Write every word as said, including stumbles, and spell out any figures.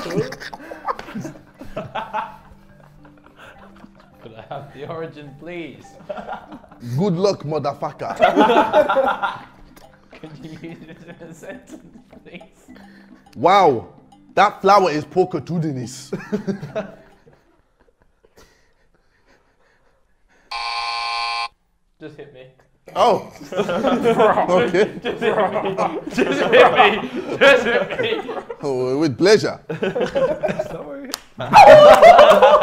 Could I have the origin, please? Good luck, motherfucker. Could you use it in a sentence, please? Wow, that flower is porcatudinis. Just hit me. Oh. Okay. Just hit me. Just hit me. Just hit me. Oh, with pleasure. Sorry.